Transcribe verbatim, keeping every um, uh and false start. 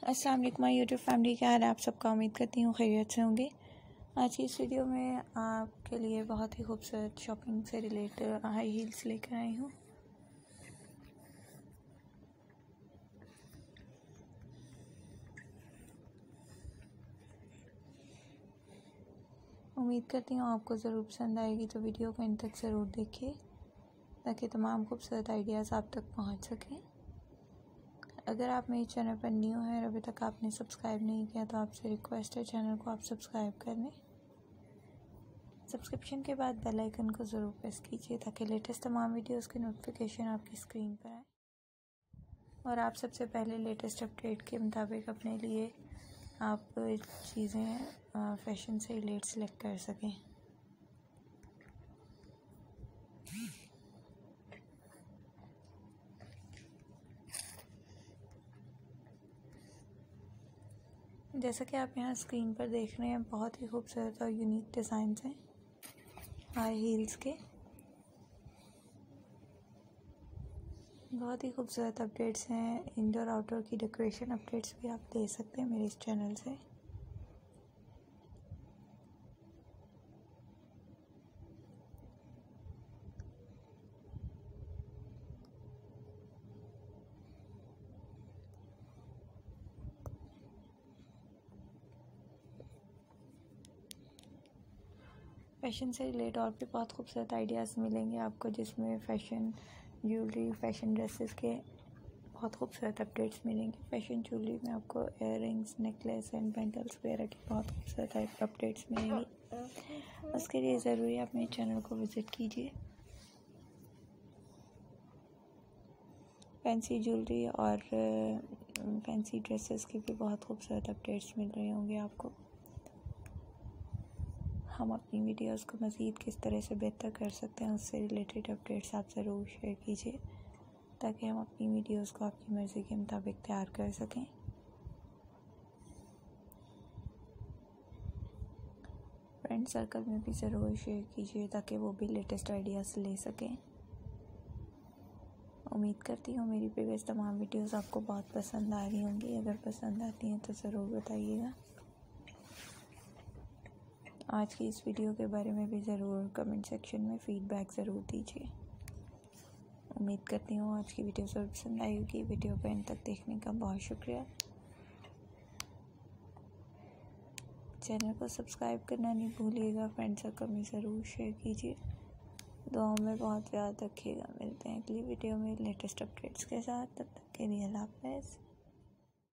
अस्सलाम वालेकुम my YouTube family, क्या हाल है आप सबका। उम्मीद करती हूँ खैरियत से होंगे। आज की इस वीडियो में आपके लिए बहुत ही खूबसूरत शॉपिंग से रिलेटेड हाई हील्स लेकर आई हूँ। उम्मीद करती हूँ आपको ज़रूर पसंद आएगी, तो वीडियो को इन तक ज़रूर देखिए ताकि तमाम खूबसूरत आइडियाज़ आप तक पहुँच सकें। अगर आप मेरे चैनल पर न्यू हैं और अभी तक आपने सब्सक्राइब नहीं किया तो आपसे रिक्वेस्ट है चैनल को आप सब्सक्राइब कर लें। सब्सक्रिप्शन के बाद बेल आइकन को ज़रूर प्रेस कीजिए ताकि लेटेस्ट तमाम वीडियोस की नोटिफिकेशन आपकी स्क्रीन पर आए और आप सबसे पहले लेटेस्ट अपडेट के मुताबिक अपने लिए आप चीज़ें फैशन से रिलेट सेलेक्ट कर सकें। जैसा कि आप यहाँ स्क्रीन पर देख रहे हैं, बहुत ही खूबसूरत और यूनिक डिज़ाइंस हैं हाई हील्स के। बहुत ही खूबसूरत अपडेट्स हैं। इंडोर आउटडोर की डेकोरेशन अपडेट्स भी आप दे सकते हैं मेरे इस चैनल से। फैशन से रिलेटेड और भी बहुत खूबसूरत आइडियाज़ मिलेंगे आपको, जिसमें फ़ैशन ज्वेलरी, फैशन ड्रेसेस के बहुत खूबसूरत अपडेट्स मिलेंगे। फैशन ज्वेलरी में आपको earrings, necklace and bangles वगैरह की बहुत खूबसूरत अपडेट्स मिलेंगी। उसके लिए ज़रूरी आप मेरे चैनल को विज़िट कीजिए। फैंसी ज्वेलरी और फैंसी ड्रेसेस की भी बहुत खूबसूरत अपडेट्स मिल रहे होंगे आपको। हम अपनी वीडियोस को मज़ीद किस तरह से बेहतर कर सकते हैं उससे रिलेटेड अपडेट्स आप ज़रूर शेयर कीजिए ताकि हम अपनी वीडियोस को आपकी मर्ज़ी के मुताबिक तैयार कर सकें। फ्रेंड सर्कल में भी ज़रूर शेयर कीजिए ताकि वो भी लेटेस्ट आइडियाज़ ले सकें। उम्मीद करती हूँ मेरी प्रीवियस तमाम वीडियोस आपको बहुत पसंद आ रही होंगी। अगर पसंद आती हैं तो ज़रूर बताइएगा। आज की इस वीडियो के बारे में भी ज़रूर कमेंट सेक्शन में फ़ीडबैक ज़रूर दीजिए। उम्मीद करती हूँ आज की वीडियो ज़रूर पसंद आई होगी। वीडियो को एंड तक देखने का बहुत शुक्रिया। चैनल को सब्सक्राइब करना नहीं भूलिएगा। फ्रेंड सर्कल में ज़रूर शेयर कीजिए। दुआओं में बहुत याद रखिएगा। मिलते हैं अगली वीडियो में लेटेस्ट अपडेट्स के साथ। तब तक के लिए अल्लाह हाफ़िज़।